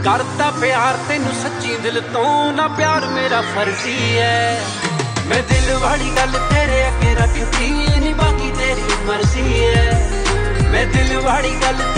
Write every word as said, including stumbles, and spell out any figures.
करता प्यार तेनू सच्ची दिल तो, ना प्यार मेरा फर्जी है। मैं दिल वाली गल तेरे अगे रखती, नहीं बाकी तेरी मर्जी है। मैं दिल वाली गल